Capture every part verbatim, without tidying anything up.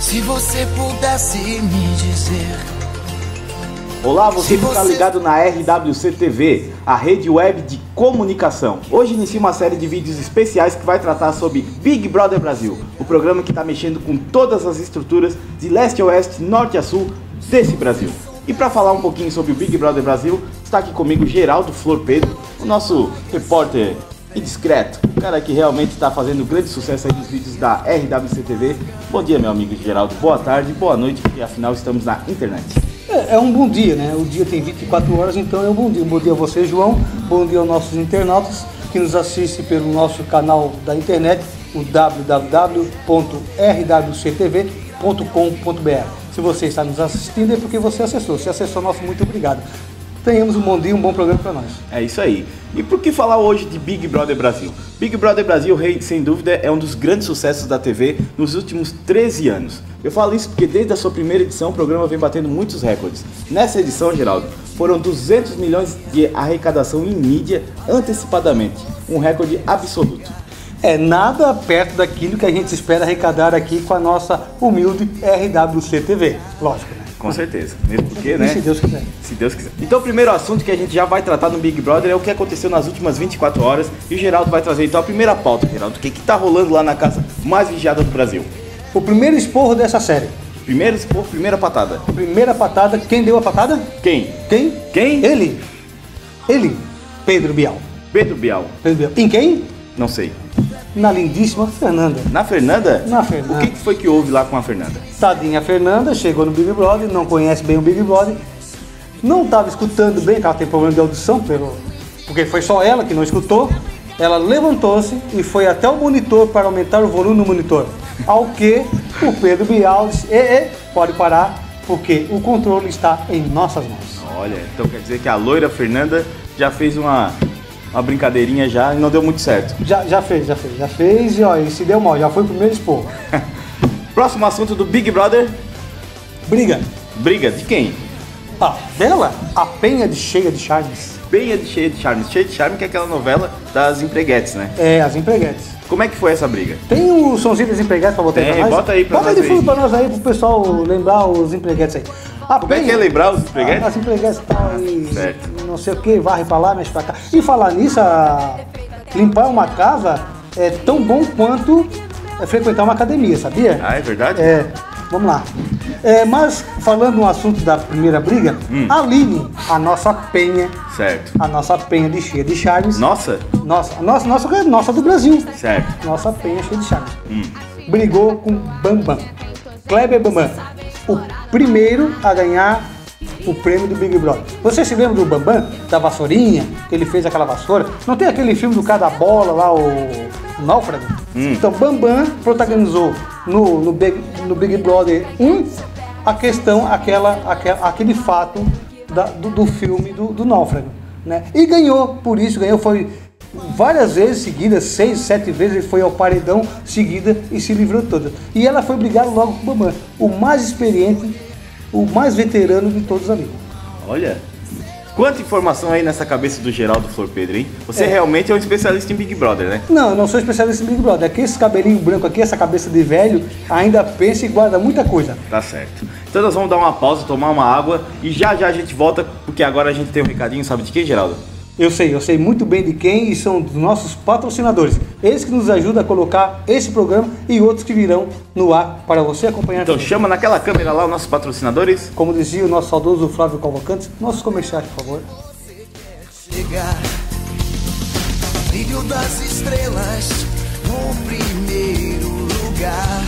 Se você pudesse me dizer. Olá, você Se que está você- ligado na R W C T V, a rede web de comunicação. Hoje inicia uma série de vídeos especiais que vai tratar sobre Big Brother Brasil, o programa que está mexendo com todas as estruturas de leste a oeste, norte a sul desse Brasil. E para falar um pouquinho sobre o Big Brother Brasil, está aqui comigo Geraldo Flor Pedro, o nosso repórter indiscreto, o cara que realmente está fazendo grande sucesso aí nos vídeos da R W C T V. Bom dia, meu amigo Geraldo, boa tarde, boa noite, porque afinal estamos na internet. É, é um bom dia, né? O dia tem vinte e quatro horas, então é um bom dia. Um bom dia a você, João. Bom dia aos nossos internautas que nos assistem pelo nosso canal da internet, o w w w ponto r w c t v ponto com ponto b r. Se você está nos assistindo é porque você acessou. Se acessou, nosso muito obrigado. Tenhamos um bom dia, um bom programa para nós. É isso aí. E por que falar hoje de Big Brother Brasil? Big Brother Brasil, rei, sem dúvida, é um dos grandes sucessos da T V nos últimos treze anos. Eu falo isso porque desde a sua primeira edição o programa vem batendo muitos recordes. Nessa edição, Geraldo, foram duzentos milhões de arrecadação em mídia antecipadamente. Um recorde absoluto. É nada perto daquilo que a gente espera arrecadar aqui com a nossa humilde R W C T V. Lógico, né? Com certeza. Mesmo porque, E né? se Deus quiser. Se Deus quiser. Então o primeiro assunto que a gente já vai tratar no Big Brother é o que aconteceu nas últimas vinte e quatro horas. E o Geraldo vai trazer então a primeira pauta, Geraldo. O que que tá rolando lá na casa mais vigiada do Brasil? O primeiro esporro dessa série. Primeiro expor, primeira patada. Primeira patada. Quem deu a patada? Quem? Quem? Quem? Ele. Ele. Pedro Bial. Pedro Bial. Pedro Bial. Em quem? Não sei. Na lindíssima Fernanda. Na Fernanda? Na Fernanda. O que que foi que houve lá com a Fernanda? Tadinha Fernanda, chegou no Big Brother, não conhece bem o Big Brother, não estava escutando bem, porque ela tem problema de audição, pelo, porque foi só ela que não escutou. Ela levantou-se e foi até o monitor para aumentar o volume no monitor. Ao que o Pedro Bial disse, e, e, pode parar, porque o controle está em nossas mãos. Olha, então quer dizer que a loira Fernanda já fez uma, uma brincadeirinha já e não deu muito certo. Já, já fez, já fez, já fez e ó, e se deu mal, já foi o primeiro esporro. Próximo assunto do Big Brother. Briga. Briga de quem? Ah, dela, a penha de cheia de charmes. Bem de cheia de charme. Cheia de charme que é aquela novela das empreguetes, né? É, as empreguetes. Como é que foi essa briga? Tem o somzinho das empreguetes pra botar aí Tem, pra nós? bota aí pra bota nós aí de fundo aí. pra nós aí, pro pessoal lembrar os empreguetes aí. Ah, Como é que é lembrar os empreguetes? As empreguetes tal e Certo. não sei o que, varre pra lá, mexe pra cá. E falar nisso, a... limpar uma casa é tão bom quanto é frequentar uma academia, sabia? Ah, é verdade? É, vamos lá. É, mas falando no assunto da primeira briga, Hum. a Aline, a nossa penha, Certo. a nossa penha de cheia de charmes. Nossa? Nossa, nossa, nossa, nossa do Brasil. Certo. Nossa penha cheia de charmes. Hum. Brigou com Bambam. Kleber Bambam, o primeiro a ganhar o prêmio do Big Brother. Você se lembra do Bambam, da vassourinha, que ele fez aquela vassoura? Não tem aquele filme do cara da bola lá, o Náufrago? Hum. Então, Bambam protagonizou no, no, Big, no Big Brother um a questão, aquela, aquela, aquele fato da, do, do filme do, do Náufrago, né? E ganhou, por isso ganhou, foi várias vezes seguidas, seis, sete vezes ele foi ao paredão seguida e se livrou toda. E ela foi brigar logo com o Bambam, o mais experiente, o mais veterano de todos ali. Olha. Quanta informação aí nessa cabeça do Geraldo Flor Pedro, hein? Você É. realmente é um especialista em Big Brother, né? Não, eu não sou especialista em Big Brother. É que esse cabelinho branco aqui, essa cabeça de velho, ainda pensa e guarda muita coisa. Tá certo. Então nós vamos dar uma pausa, tomar uma água e já já a gente volta, porque agora a gente tem um recadinho, sabe de quem, Geraldo? Eu sei, eu sei muito bem de quem e são dos nossos patrocinadores. Eles que nos ajudam a colocar esse programa e outros que virão no ar para você acompanhar. Então chama naquela câmera lá os nossos patrocinadores. Como dizia o nosso saudoso Flávio Cavalcante, nossos comerciais, por favor. Chegar, brilho das estrelas no primeiro lugar.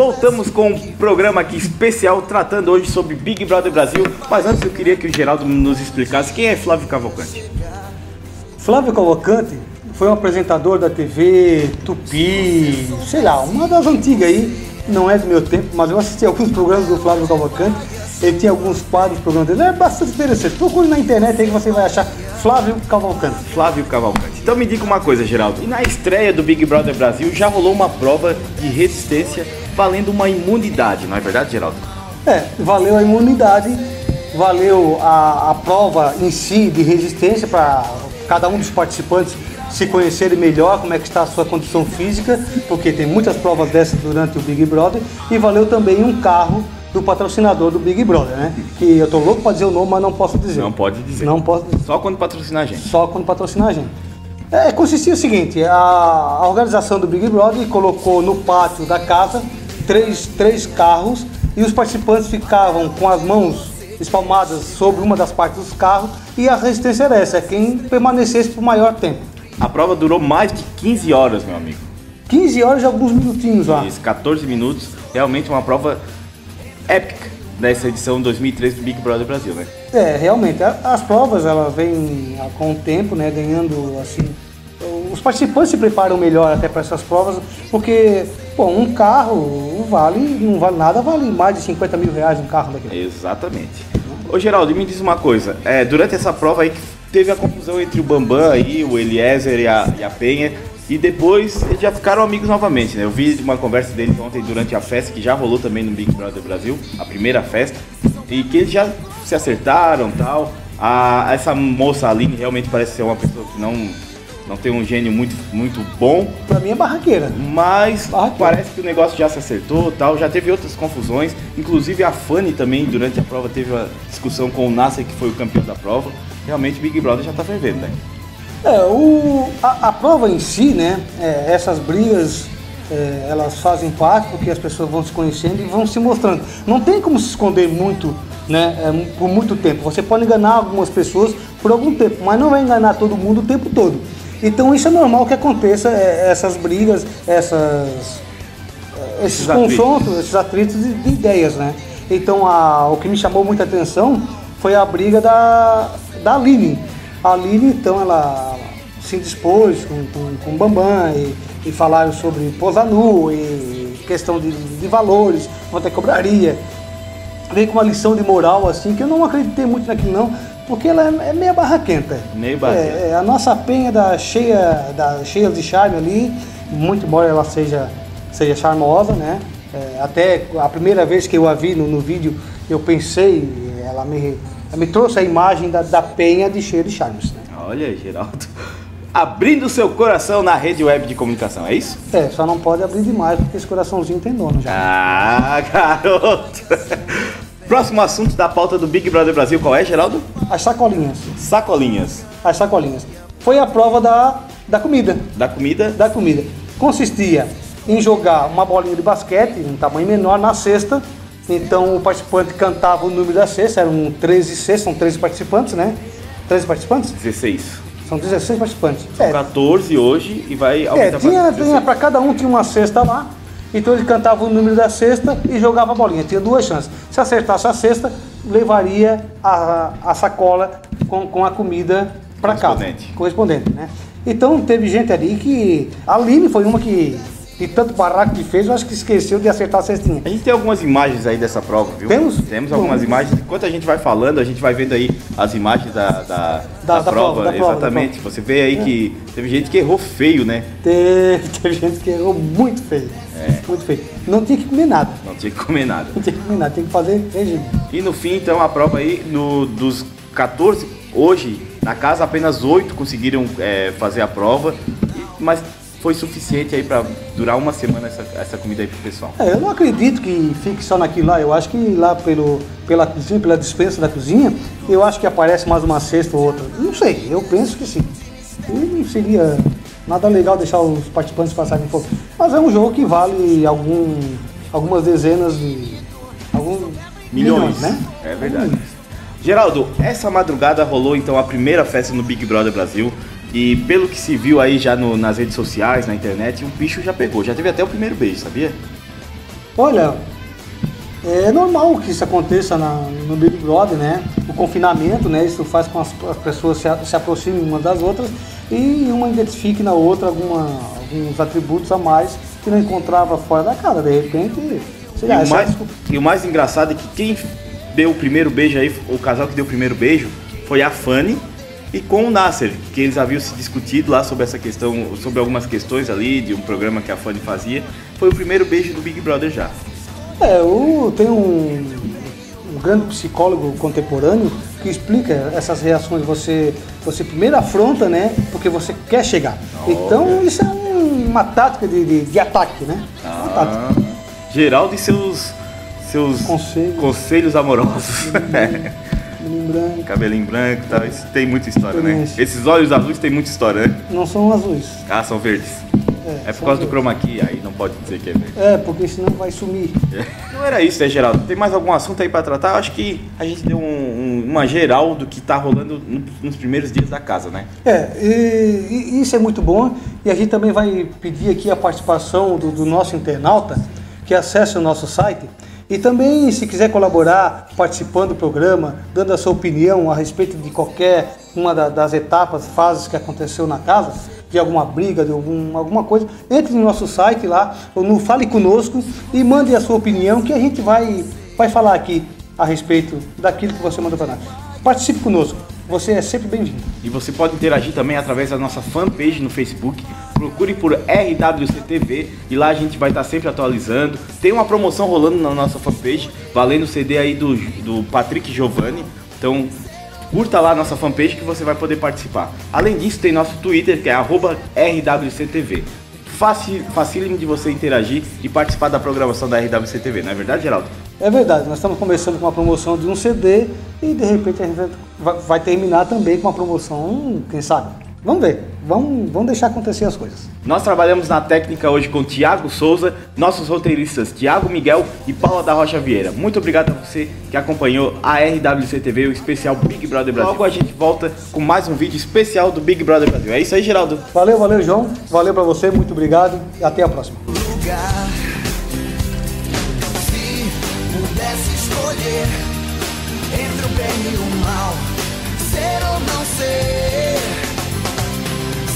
voltamos com um programa aqui especial tratando hoje sobre Big Brother Brasil. Mas antes eu queria que o Geraldo nos explicasse quem é Flávio Cavalcante. Flávio Cavalcante foi um apresentador da T V Tupi, sei lá, uma das antigas aí, não é do meu tempo, mas eu assisti alguns programas do Flávio Cavalcante. Ele tinha alguns quadros, programas dele, é bastante interessante. Procure na internet aí que você vai achar Flávio Cavalcante. Flávio Cavalcante. Então me diga uma coisa, Geraldo. E na estreia do Big Brother Brasil já rolou uma prova de resistência valendo uma imunidade, não é verdade, Geraldo? É, valeu a imunidade, valeu a, a prova em si de resistência para cada um dos participantes se conhecerem melhor como é que está a sua condição física, porque tem muitas provas dessas durante o Big Brother, e valeu também um carro do patrocinador do Big Brother, né? Que eu tô louco para dizer o nome, mas não posso dizer. Não pode dizer. Não posso dizer. Só quando patrocinar a gente. Só quando patrocinar a gente. É, consistia o seguinte, a, a organização do Big Brother colocou no pátio da casa três, três carros e os participantes ficavam com as mãos espalmadas sobre uma das partes dos carros e a resistência era essa, é quem permanecesse por maior tempo. A prova durou mais de quinze horas, meu amigo. quinze horas e alguns minutinhos lá. Isso, quatorze minutos, realmente uma prova épica nessa edição dois mil e treze do Big Brother Brasil, né? É, realmente, as provas elas vêm com o tempo, né, ganhando assim, os participantes se preparam melhor até para essas provas, porque, pô, um carro vale, não vale nada, vale mais de cinquenta mil reais um carro daquele. Exatamente. Ô Geraldo, me diz uma coisa, é, durante essa prova aí que teve a confusão entre o Bambam aí, o Eliezer e a, e a Penha, e depois eles já ficaram amigos novamente, né? Eu vi uma conversa deles ontem durante a festa, que já rolou também no Big Brother Brasil, a primeira festa, e que eles já se acertaram e tal. A, essa moça Aline realmente parece ser uma pessoa que não, não tem um gênio muito, muito bom. Pra mim é barraqueira. Mas barraqueira. Parece que o negócio já se acertou e tal, já teve outras confusões. Inclusive a Fanny também, durante a prova, teve uma discussão com o Nasser, que foi o campeão da prova. Realmente o Big Brother já tá fervendo, né? É, o, a, a prova em si, né, é, essas brigas, é, elas fazem parte porque as pessoas vão se conhecendo e vão se mostrando. Não tem como se esconder muito, né, é, por muito tempo. Você pode enganar algumas pessoas por algum tempo, mas não vai enganar todo mundo o tempo todo. Então isso é normal que aconteça, é, essas brigas, essas, esses, esses confrontos, atritos. esses atritos de, de ideias, né. Então a, o que me chamou muita atenção foi a briga da, da Aline. A Aline, então, ela se dispôs com, com, com o Bambam e, e falaram sobre posar nu e questão de, de valores, quanto é que cobraria. Veio com uma lição de moral, assim, que eu não acreditei muito naquilo não, porque ela é, é meia barraquenta. Meio barraquenta. É, é, a nossa Penha da cheia, da cheia de charme ali, muito embora ela seja, seja charmosa, né? É, até a primeira vez que eu a vi no, no vídeo, eu pensei, ela me... me trouxe a imagem da, da Penha de cheia de charmes. Né? Olha aí, Geraldo. Abrindo seu coração na rede web de comunicação, é isso? É, só não pode abrir demais, porque esse coraçãozinho tem dono já. Ah, garoto! Próximo assunto da pauta do Big Brother Brasil, qual é, Geraldo? As sacolinhas. Sacolinhas. As sacolinhas. Foi a prova da, da comida. Da comida? Da comida. Consistia em jogar uma bolinha de basquete, um tamanho menor, na cesta. Então o participante cantava o número da cesta, eram treze cestas, são treze participantes, né? treze participantes? dezesseis. São dezesseis participantes. São é. quatorze hoje e vai aumentar É, tinha, para tinha, para cada um tinha uma cesta lá, então ele cantava o número da cesta e jogava a bolinha, tinha duas chances. Se acertasse a cesta, levaria a, a sacola com, com a comida para casa. Correspondente. Correspondente, né? Então teve gente ali que... A Aline foi uma que... de tanto barraco que fez, eu acho que esqueceu de acertar a cestinha. A gente tem algumas imagens aí dessa prova, viu? Temos? Temos algumas Bom. imagens. Enquanto a gente vai falando, a gente vai vendo aí as imagens da, da, Da- da da prova. prova, da prova, Exatamente. da prova. Você vê aí que teve gente que errou feio, né? Teve, teve gente que errou muito feio. É. Muito feio. Não tinha que comer nada. Não tinha que comer nada. Não tinha que comer nada, tem que fazer regime. E no fim, então, a prova aí, no, dos quatorze, hoje, na casa, apenas oito conseguiram é, fazer a prova, e- mas foi suficiente aí para durar uma semana essa, essa comida aí pro pessoal. É, eu não acredito que fique só naquilo lá. Eu acho que lá pelo, pela cozinha, pela dispensa da cozinha, eu acho que aparece mais uma cesta ou outra. Não sei, eu penso que sim. E não seria nada legal deixar os participantes passarem fome. Mas é um jogo que vale algum, algumas dezenas de... alguns Milhões, milhões, né? É verdade. Geraldo, essa madrugada rolou então a primeira festa no Big Brother Brasil. E pelo que se viu aí já no, nas redes sociais, na internet, o bicho já pegou. Já teve até o primeiro beijo, sabia? Olha, é normal que isso aconteça na, no Big Brother, né? O confinamento, né? Isso faz com que as, as pessoas se, se aproximem umas das outras e uma identifique na outra alguma, alguns atributos a mais que não encontrava fora da casa. De repente, sei lá, e, o mais, essa... e o mais engraçado é que quem deu o primeiro beijo aí, o casal que deu o primeiro beijo, foi a Fanny e com o Nasser, que eles haviam se discutido lá sobre essa questão, sobre algumas questões ali de um programa que a Fanny fazia. Foi o primeiro beijo do Big Brother já. É, o, tem um, um grande psicólogo contemporâneo que explica essas reações. Você, você primeiro afronta, né? Porque você quer chegar. Oh, então é. Isso é um, uma tática de, de, de ataque, né? Ah, uma tática. Geraldo e seus, seus conselhos, conselhos amorosos. Cabelinho branco. Cabelinho branco e tal. Isso tem muita história, né? Esses olhos azuis tem muita história, né? Não são azuis. Ah, são verdes. É, é por causa verdes. do chroma key, aí não pode dizer que é verde. É, porque senão vai sumir. É. Não era isso, né, Geraldo? Tem mais algum assunto aí pra tratar? Eu acho que a gente deu um, um, uma geral do que tá rolando no, nos primeiros dias da casa, né? É, e, e isso é muito bom. E a gente também vai pedir aqui a participação do, do nosso internauta, que acesse o nosso site. E também, se quiser colaborar, participando do programa, dando a sua opinião a respeito de qualquer uma das etapas, fases que aconteceu na casa, de alguma briga, de algum, alguma coisa, entre no nosso site lá, ou no Fale Conosco, e mande a sua opinião, que a gente vai, vai falar aqui a respeito daquilo que você manda para nós. Participe conosco, você é sempre bem-vindo. E você pode interagir também através da nossa fanpage no Facebook. Procure por R W C T V e lá a gente vai estar sempre atualizando. Tem uma promoção rolando na nossa fanpage, valendo o C D aí do, do Patrick Giovanni. Então curta lá a nossa fanpage que você vai poder participar. Além disso, tem nosso Twitter, que é arroba R W C T V. Fácil, facílimo de você interagir e participar da programação da R W C T V, não é verdade, Geraldo? É verdade, nós estamos começando com uma promoção de um C D e de repente a gente vai, vai terminar também com uma promoção, quem sabe? Vamos ver, vamos, vamos deixar acontecer as coisas. Nós trabalhamos na técnica hoje com Thiago Souza, nossos roteiristas Thiago Miguel e Paula da Rocha Vieira. Muito obrigado a você que acompanhou a R W C T V, o especial Big Brother Brasil. Logo a gente volta com mais um vídeo especial do Big Brother Brasil. É isso aí, Geraldo. Valeu, valeu, João. Valeu pra você, muito obrigado e até a próxima. Lugar. Se pudesse escolher entre o bem e o mal, ser ou não ser,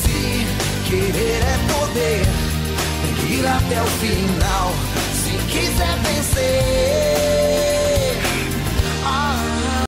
se querer é poder, tem que ir até o final. Se quiser